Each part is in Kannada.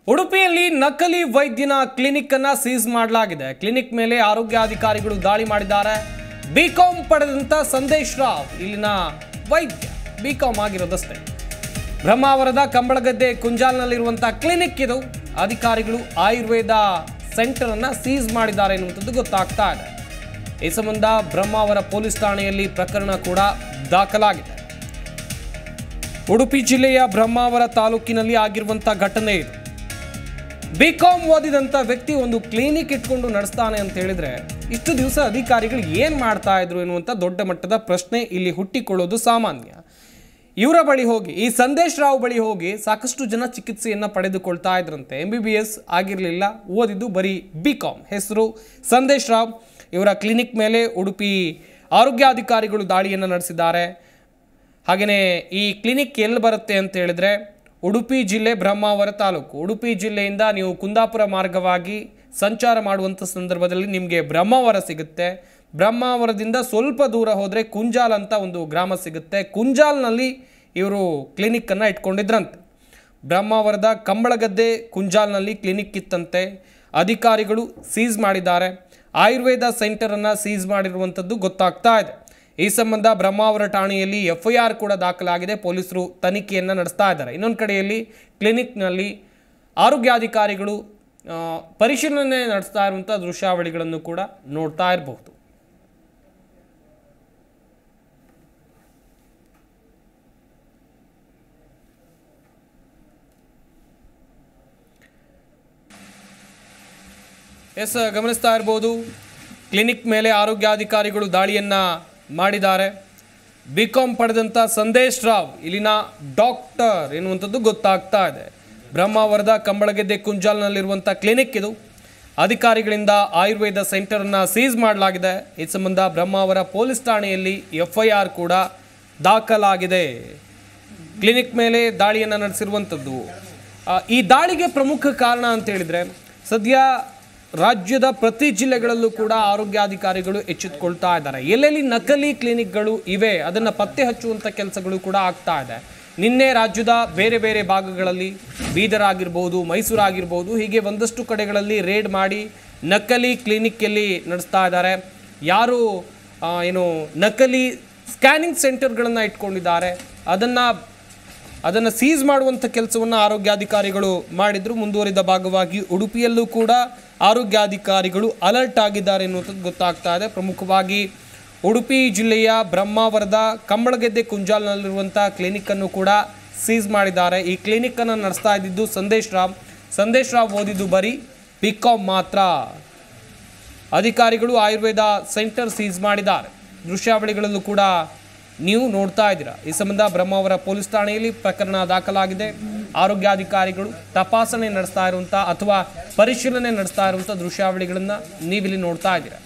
ಉಡುಪಿಯಲ್ಲಿ ನಕಲಿ ವೈದ್ಯನ ಕ್ಲಿನಿಕ್ ಅನ್ನು ಸೀಸ್ ಮಾಡಲಾಗಿದೆ. ಕ್ಲಿನಿಕ್ ಮೇಲೆ ಆರೋಗ್ಯಾಧಿಕಾರಿಗಳು ದಾಳಿ ಮಾಡಿದ್ದಾರೆ. ಬಿಕಾಂ ಪಡೆದಂತ ಸಂದೇಶ್ ರಾವ್ ಇಲ್ಲಿನ ವೈದ್ಯ, ಬಿಕಾಂ ಆಗಿರೋದಷ್ಟೇ. ಬ್ರಹ್ಮಾವರದ ಕಂಬಳಗದ್ದೆ ಕುಂಜಾಲ್ನಲ್ಲಿರುವಂತಹ ಕ್ಲಿನಿಕ್ ಇದು. ಅಧಿಕಾರಿಗಳು ಆಯುರ್ವೇದ ಸೆಂಟರ್ ಅನ್ನು ಸೀಸ್ ಮಾಡಿದ್ದಾರೆ ಎನ್ನುವಂಥದ್ದು ಗೊತ್ತಾಗ್ತಾ ಇದೆ. ಈ ಸಂಬಂಧ ಬ್ರಹ್ಮಾವರ ಪೊಲೀಸ್ ಠಾಣೆಯಲ್ಲಿ ಪ್ರಕರಣ ಕೂಡ ದಾಖಲಾಗಿದೆ. ಉಡುಪಿ ಜಿಲ್ಲೆಯ ಬ್ರಹ್ಮಾವರ ತಾಲೂಕಿನಲ್ಲಿ ಆಗಿರುವಂತಹ ಘಟನೆ ಇದು. ಬಿಕಾಂ ಓದಿದಂಥ ವ್ಯಕ್ತಿ ಒಂದು ಕ್ಲಿನಿಕ್ ಇಟ್ಕೊಂಡು ನಡೆಸ್ತಾನೆ ಅಂತ ಹೇಳಿದ್ರೆ ಇಷ್ಟು ದಿವಸ ಅಧಿಕಾರಿಗಳು ಏನು ಮಾಡ್ತಾ ಇದ್ರು ಎನ್ನುವಂಥ ದೊಡ್ಡ ಮಟ್ಟದ ಪ್ರಶ್ನೆ ಇಲ್ಲಿ ಹುಟ್ಟಿಕೊಳ್ಳೋದು ಸಾಮಾನ್ಯ. ಇವರ ಬಳಿ ಹೋಗಿ, ಈ ಸಂದೇಶ್ ರಾವ್ ಬಳಿ ಹೋಗಿ ಸಾಕಷ್ಟು ಜನ ಚಿಕಿತ್ಸೆಯನ್ನು ಪಡೆದುಕೊಳ್ತಾ ಇದ್ರಂತೆ. MBBS ಆಗಿರಲಿಲ್ಲ, ಓದಿದ್ದು ಬರೀ ಬಿಕಾಂ. ಹೆಸರು ಸಂದೇಶ್ ರಾವ್. ಇವರ ಕ್ಲಿನಿಕ್ ಮೇಲೆ ಉಡುಪಿ ಆರೋಗ್ಯಾಧಿಕಾರಿಗಳು ದಾಳಿಯನ್ನು ನಡೆಸಿದ್ದಾರೆ. ಹಾಗೆಯೇ ಈ ಕ್ಲಿನಿಕ್ ಎಲ್ಲಿ ಬರುತ್ತೆ ಅಂತ ಹೇಳಿದ್ರೆ ಉಡುಪಿ ಜಿಲ್ಲೆ ಬ್ರಹ್ಮಾವರ ತಾಲೂಕು. ಉಡುಪಿ ಜಿಲ್ಲೆಯಿಂದ ನೀವು ಕುಂದಾಪುರ ಮಾರ್ಗವಾಗಿ ಸಂಚಾರ ಮಾಡುವಂಥ ಸಂದರ್ಭದಲ್ಲಿ ನಿಮಗೆ ಬ್ರಹ್ಮಾವರ ಸಿಗುತ್ತೆ. ಬ್ರಹ್ಮಾವರದಿಂದ ಸ್ವಲ್ಪ ದೂರ ಹೋದರೆ ಕುಂಜಾಲ್ ಅಂತ ಒಂದು ಗ್ರಾಮ ಸಿಗುತ್ತೆ. ಕುಂಜಾಲ್ನಲ್ಲಿ ಇವರು ಕ್ಲಿನಿಕ್ಕನ್ನು ಇಟ್ಕೊಂಡಿದ್ರಂತೆ. ಬ್ರಹ್ಮಾವರದ ಕಂಬಳಗದ್ದೆ ಕುಂಜಾಲ್ನಲ್ಲಿ ಕ್ಲಿನಿಕ್ ಇತ್ತಂತೆ. ಅಧಿಕಾರಿಗಳು ಸೀಸ್ ಮಾಡಿದ್ದಾರೆ. ಆಯುರ್ವೇದ ಸೆಂಟರನ್ನು ಸೀಸ್ ಮಾಡಿರುವಂಥದ್ದು ಗೊತ್ತಾಗ್ತಾ ಇದೆ. ಈ ಸಂಬಂಧ ಬ್ರಹ್ಮಾವರ ಠಾಣೆಯಲ್ಲಿ FIR ಕೂಡ ದಾಖಲಾಗಿದೆ. ಪೊಲೀಸರು ತನಿಖೆಯನ್ನು ನಡೆಸ್ತಾ ಇದ್ದಾರೆ. ಇನ್ನೊಂದು ಕಡೆಯಲ್ಲಿ ಕ್ಲಿನಿಕ್ನಲ್ಲಿ ಆರೋಗ್ಯಾಧಿಕಾರಿಗಳು ಪರಿಶೀಲನೆ ನಡೆಸ್ತಾ ಇರುವಂಥ ದೃಶ್ಯಾವಳಿಗಳನ್ನು ಕೂಡ ನೋಡ್ತಾ ಇರಬಹುದು. ಗಮನಿಸ್ತಾ ಇರಬಹುದು, ಕ್ಲಿನಿಕ್ ಮೇಲೆ ಆರೋಗ್ಯಾಧಿಕಾರಿಗಳು ದಾಳಿಯನ್ನು ಮಾಡಿದ್ದಾರೆ. ಬಿಕಾಂ ಪಡೆದಂಥ ಸಂದೇಶ್ ರಾವ್ ಇಲ್ಲಿನ ಡಾಕ್ಟರ್ ಎನ್ನುವಂಥದ್ದು ಗೊತ್ತಾಗ್ತಾ ಇದೆ. ಬ್ರಹ್ಮಾವರದ ಕಂಬಳಗೆದ್ದೆ ಕುಂಜಾಲ್ನಲ್ಲಿರುವಂಥ ಕ್ಲಿನಿಕ್ ಇದು. ಅಧಿಕಾರಿಗಳಿಂದ ಆಯುರ್ವೇದ ಸೆಂಟರನ್ನು ಸೀಸ್ ಮಾಡಲಾಗಿದೆ. ಈ ಸಂಬಂಧ ಬ್ರಹ್ಮಾವರ ಪೊಲೀಸ್ ಠಾಣೆಯಲ್ಲಿ FIR ಕೂಡ ದಾಖಲಾಗಿದೆ. ಕ್ಲಿನಿಕ್ ಮೇಲೆ ದಾಳಿಯನ್ನು ನಡೆಸಿರುವಂಥದ್ದು. ಈ ದಾಳಿಗೆ ಪ್ರಮುಖ ಕಾರಣ ಅಂತ ಹೇಳಿದರೆ, ಸದ್ಯ ರಾಜ್ಯದ ಪ್ರತಿ ಜಿಲ್ಲೆಗಳಲ್ಲೂ ಕೂಡ ಆರೋಗ್ಯಾಧಿಕಾರಿಗಳು ಎಚ್ಚೆತ್ತುಕೊಳ್ತಾ ಇದ್ದಾರೆ. ಎಲ್ಲೆಲ್ಲಿ ನಕಲಿ ಕ್ಲಿನಿಕ್ಗಳು ಇವೆ ಅದನ್ನು ಪತ್ತೆ ಹಚ್ಚುವಂಥ ಕೆಲಸಗಳು ಕೂಡ ಆಗ್ತಾ ಇದೆ. ನಿನ್ನೆ ರಾಜ್ಯದ ಬೇರೆ ಬೇರೆ ಭಾಗಗಳಲ್ಲಿ, ಬೀದರ್ ಆಗಿರ್ಬೋದು, ಮೈಸೂರು ಆಗಿರ್ಬೋದು, ಹೀಗೆ ಒಂದಷ್ಟು ಕಡೆಗಳಲ್ಲಿ ರೇಡ್ ಮಾಡಿ ನಕಲಿ ಕ್ಲಿನಿಕ್ಕಲ್ಲಿ ನಡೆಸ್ತಾ ಇದ್ದಾರೆ. ಯಾರು ನಕಲಿ ಸ್ಕ್ಯಾನಿಂಗ್ ಸೆಂಟರ್ಗಳನ್ನು ಇಟ್ಕೊಂಡಿದ್ದಾರೆ ಅದನ್ನು ಸೀಸ್ ಮಾಡುವಂಥ ಕೆಲಸವನ್ನು ಆರೋಗ್ಯಾಧಿಕಾರಿಗಳು ಮಾಡಿದ್ರು. ಮುಂದುವರಿದ ಭಾಗವಾಗಿ ಉಡುಪಿಯಲ್ಲೂ ಕೂಡ ಆರೋಗ್ಯಾಧಿಕಾರಿಗಳು ಅಲರ್ಟ್ ಆಗಿದ್ದಾರೆ ಎನ್ನುವಂಥದ್ದು ಗೊತ್ತಾಗ್ತಾ ಇದೆ. ಪ್ರಮುಖವಾಗಿ ಉಡುಪಿ ಜಿಲ್ಲೆಯ ಬ್ರಹ್ಮಾವರದ ಕಂಬಳಗೆದ್ದೆ ಕುಂಜಾಲ್ನಲ್ಲಿರುವಂಥ ಕ್ಲಿನಿಕ್ಕನ್ನು ಕೂಡ ಸೀಸ್ ಮಾಡಿದ್ದಾರೆ. ಈ ಕ್ಲಿನಿಕ್ಕನ್ನು ನಡೆಸ್ತಾ ಇದ್ದಿದ್ದು ಸಂದೇಶ್ ರಾವ್ ಓದಿದ್ದು ಬರೀ ಬಿಕಾಂ ಮಾತ್ರ. ಅಧಿಕಾರಿಗಳು ಆಯುರ್ವೇದ ಸೆಂಟರ್ ಸೀಸ್ ಮಾಡಿದ್ದಾರೆ. ದೃಶ್ಯಾವಳಿಗಳಲ್ಲೂ ಕೂಡ ನೀವು ನೋಡ್ತಾ ಇದ್ದೀರಾ. ಈ ಸಂಬಂಧ ಬ್ರಹ್ಮಾವರ ಪೊಲೀಸ್ ಠಾಣೆಯಲ್ಲಿ ಪ್ರಕರಣ ದಾಖಲಾಗಿದೆ. ಆರೋಗ್ಯಾಧಿಕಾರಿಗಳು ತಪಾಸಣೆ ನಡೆಸ್ತಾ ಇರುವಂಥ ಅಥವಾ ಪರಿಶೀಲನೆ ನಡೆಸ್ತಾ ಇರುವಂಥ ದೃಶ್ಯಾವಳಿಗಳನ್ನು ನೀವಿಲ್ಲಿ ನೋಡ್ತಾ ಇದ್ದೀರಾ.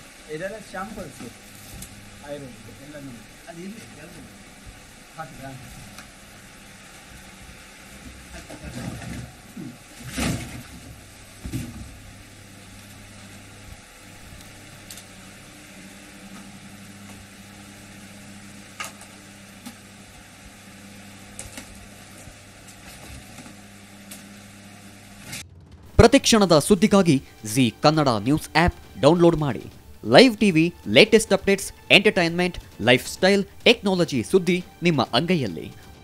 ಪ್ರತಿಕ್ಷಣದ ಸುದ್ದಿಗಾಗಿ Zee Kannada news app download ಮಾಡಿ. Live TV, latest updates, entertainment, lifestyle, technology ಸುದ್ದಿ ನಿಮ್ಮ ಅಂಗೈಯಲ್ಲಿ.